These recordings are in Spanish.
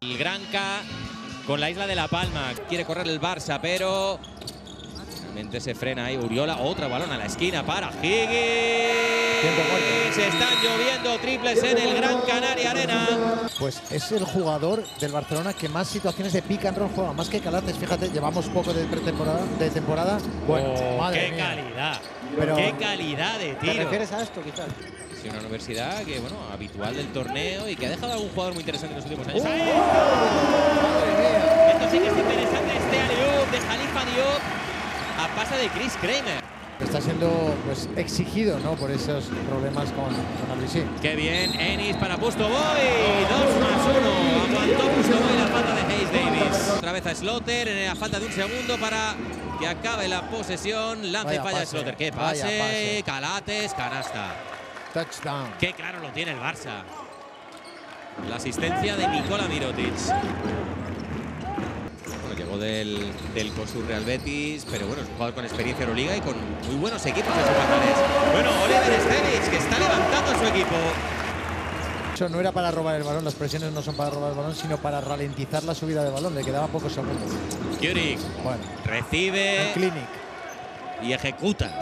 el Granca con la Isla de La Palma. Quiere correr el Barça, pero realmente se frena ahí Uriola. Otro balón a la esquina para Higgins. Tiempo muerto. Se están lloviendo triples en el Gran Canaria Arena. Pues es el jugador del Barcelona que más situaciones de pick and roll juega, más que Calates. Fíjate, llevamos poco de pretemporada, de temporada. Bueno, madre ¡Qué mía. calidad! Pero, ¡Qué calidad de ¿te tiro! refieres a esto, quizás? Sí, una universidad que, bueno, habitual del torneo y que ha dejado a algún jugador muy interesante en los últimos años. ¡Madre ¡Ahí! mía! Esto sí que es interesante, este alley-oop de Khalifa Diop a pase de Chris Kramer. Está siendo pues exigido, ¿no?, por esos problemas con Albisí. ¡Qué bien! Ennis para Pustovoy. 2+1. Aguantó Pustovoy la falta de Hayes Davis. Otra vez a Slaughter en la falta de un segundo para que acabe la posesión. Lanza y Vaya falla pase, Slaughter. ¡Qué vaya pase! pase. Calates, canasta. Touchdown. ¡Qué claro lo tiene el Barça! La asistencia de Nikola Mirotic. Bueno, llegó del COSUR Real Betis, pero bueno, es un jugador con experiencia en Euroliga y con muy buenos equipos en sus palmares. Bueno, Oliver Stevic, que está levantando a su equipo. Eso no era para robar el balón, las presiones no son para robar el balón, sino para ralentizar la subida de balón. Le quedaban pocos segundos. Juric Bueno, recibe Clinic. y ejecuta.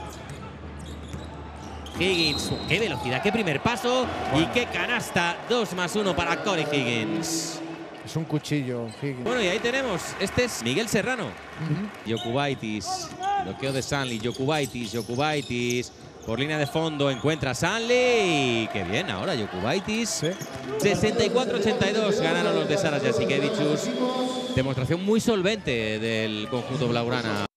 Higgins, qué velocidad, qué primer paso y qué canasta. 2+1 para Corey Higgins. Es un cuchillo, Higgins. Bueno, y ahí tenemos, este es Miguel Serrano. Jokubaitis, bloqueo de Stanley, Jokubaitis, por línea de fondo encuentra a Stanley. Qué bien ahora Jokubaitis. Sí. 64-82 ganaron los de Saras Jasikevičius. Demostración muy solvente del conjunto blaugrana.